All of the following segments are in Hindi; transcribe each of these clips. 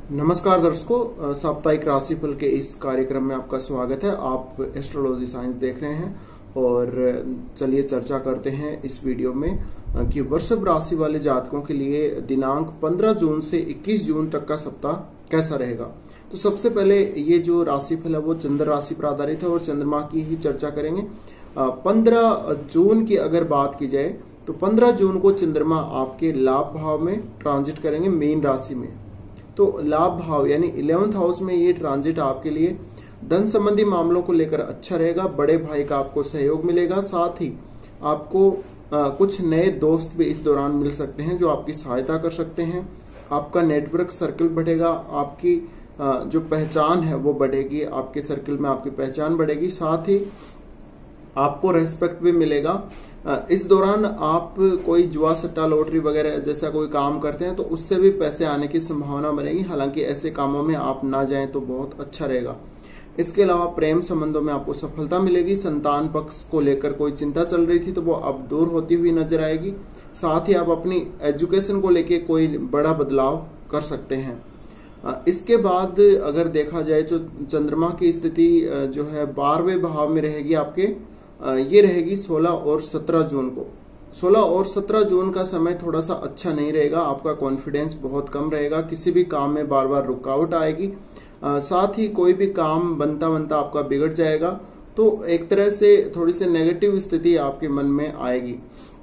नमस्कार दर्शकों, साप्ताहिक राशिफल के इस कार्यक्रम में आपका स्वागत है। आप एस्ट्रोलॉजी साइंस देख रहे हैं और चलिए चर्चा करते हैं इस वीडियो में कि वृषभ राशि वाले जातकों के लिए दिनांक 15 जून से 21 जून तक का सप्ताह कैसा रहेगा। तो सबसे पहले ये जो राशिफल है वो चंद्र राशि पर आधारित है और चंद्रमा की ही चर्चा करेंगे। 15 जून की अगर बात की जाए तो 15 जून को चंद्रमा आपके लाभ भाव में ट्रांजिट करेंगे, मीन राशि में। तो लाभ भाव यानी 11th हाउस में ये ट्रांजिट आपके लिए धन संबंधी मामलों को लेकर अच्छा रहेगा। बड़े भाई का आपको सहयोग मिलेगा, साथ ही आपको कुछ नए दोस्त भी इस दौरान मिल सकते हैं जो आपकी सहायता कर सकते हैं। आपका नेटवर्क सर्कल बढ़ेगा, आपकी जो पहचान है वो बढ़ेगी, आपके सर्कल में आपकी पहचान बढ़ेगी, साथ ही आपको रेस्पेक्ट भी मिलेगा। इस दौरान आप कोई जुआ सट्टा लॉटरी वगैरह जैसा कोई काम करते हैं तो उससे भी पैसे आने की संभावना बनेगी। हालांकि ऐसे कामों में आप ना जाएं तो बहुत अच्छा रहेगा। इसके अलावा प्रेम संबंधों में आपको सफलता मिलेगी। संतान पक्ष को लेकर कोई चिंता चल रही थी तो वो अब दूर होती हुई नजर आएगी। साथ ही आप अपनी एजुकेशन को लेकर कोई बड़ा बदलाव कर सकते हैं। इसके बाद अगर देखा जाए तो चंद्रमा की स्थिति जो है 12वें भाव में रहेगी आपके, ये रहेगी 16 और 17 जून को। 16 और 17 जून का समय थोड़ा सा अच्छा नहीं रहेगा। आपका कॉन्फिडेंस बहुत कम रहेगा, किसी भी काम में बार बार रुकावट आएगी, साथ ही कोई भी काम बनता बनता आपका बिगड़ जाएगा। तो एक तरह से थोड़ी सी नेगेटिव स्थिति आपके मन में आएगी,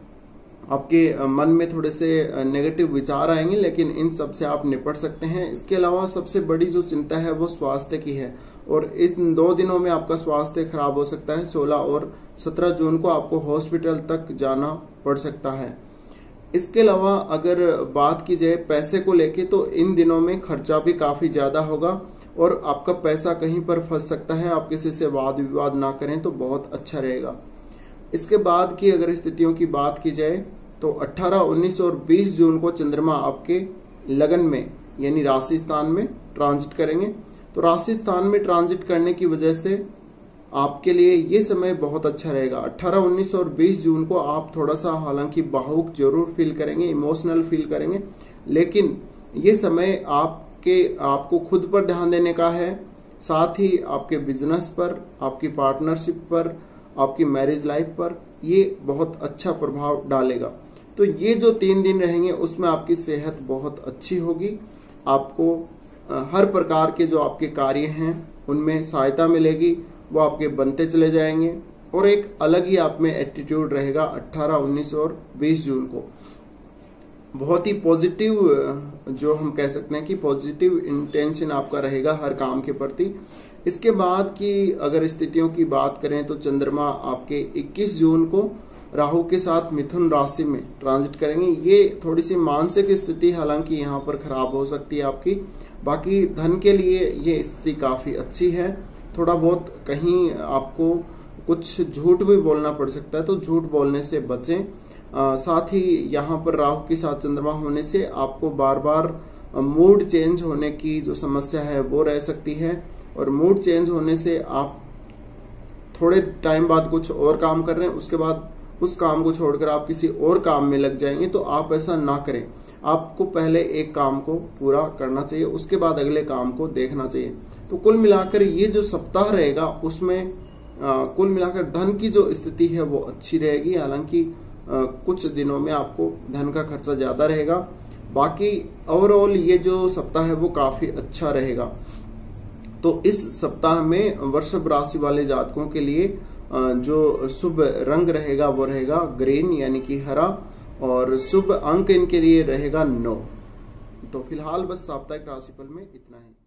आपके मन में थोड़े से नेगेटिव विचार आएंगे, लेकिन इन सब से आप निपट सकते हैं। इसके अलावा सबसे बड़ी जो चिंता है वो स्वास्थ्य की है और इस 2 दिनों में आपका स्वास्थ्य खराब हो सकता है। 16 और 17 जून को आपको हॉस्पिटल तक जाना पड़ सकता है। इसके अलावा अगर बात की जाए पैसे को लेके तो इन दिनों में खर्चा भी काफी ज्यादा होगा और आपका पैसा कहीं पर फंस सकता है। आप किसी से वाद विवाद ना करें तो बहुत अच्छा रहेगा। इसके बाद की अगर स्थितियों की बात की जाए तो 18, 19 और 20 जून को चंद्रमा आपके लगन में यानी राशि स्थान में ट्रांजिट करेंगे। तो राशि स्थान में ट्रांजिट करने की वजह से आपके लिए ये समय बहुत अच्छा रहेगा। 18, 19 और 20 जून को आप थोड़ा सा हालांकि भावुक जरूर फील करेंगे, इमोशनल फील करेंगे, लेकिन ये समय आपको खुद पर ध्यान देने का है, साथ ही आपके बिजनेस पर, आपकी पार्टनरशिप पर, आपकी मैरिज लाइफ पर ये बहुत अच्छा प्रभाव डालेगा। तो ये जो 3 दिन रहेंगे उसमें आपकी सेहत बहुत अच्छी होगी। आपको हर प्रकार के जो आपके कार्य हैं उनमें सहायता मिलेगी, वो आपके बनते चले जाएंगे और एक अलग ही आप में एटीट्यूड रहेगा। 18, 19 और 20 जून को बहुत ही पॉजिटिव, जो हम कह सकते हैं कि पॉजिटिव इंटेंशन आपका रहेगा हर काम के प्रति। इसके बाद की अगर स्थितियों की बात करें तो चंद्रमा आपके 21 जून को राहु के साथ मिथुन राशि में ट्रांजिट करेंगे। ये थोड़ी सी मानसिक स्थिति हालांकि यहाँ पर खराब हो सकती है आपकी। बाकी धन के लिए ये स्थिति काफी अच्छी है। थोड़ा बहुत कहीं आपको कुछ झूठ भी बोलना पड़ सकता है तो झूठ बोलने से बचें। साथ ही यहाँ पर राहु के साथ चंद्रमा होने से आपको बार बार मूड चेंज होने की जो समस्या है वो रह सकती है और मूड चेंज होने से आप थोड़े टाइम बाद कुछ और काम कर रहे हैं, उसके बाद उस काम को छोड़कर आप किसी और काम में लग जाएंगे। तो आप ऐसा ना करें। आपको पहले एक काम को पूरा करना चाहिए, उसके बाद अगले काम को देखना चाहिए। तो कुल मिलाकर ये जो सप्ताह रहेगा उसमें कुल मिलाकर धन की जो स्थिति है वो अच्छी रहेगी। हालांकि कुछ दिनों में आपको धन का खर्चा ज्यादा रहेगा। बाकी ओवरऑल ये जो सप्ताह है वो काफी अच्छा रहेगा। तो इस सप्ताह में वृषभ राशि वाले जातकों के लिए जो शुभ रंग रहेगा वो रहेगा ग्रीन यानी कि हरा, और शुभ अंक इनके लिए रहेगा 9। तो फिलहाल बस साप्ताहिक राशिफल में इतना ही।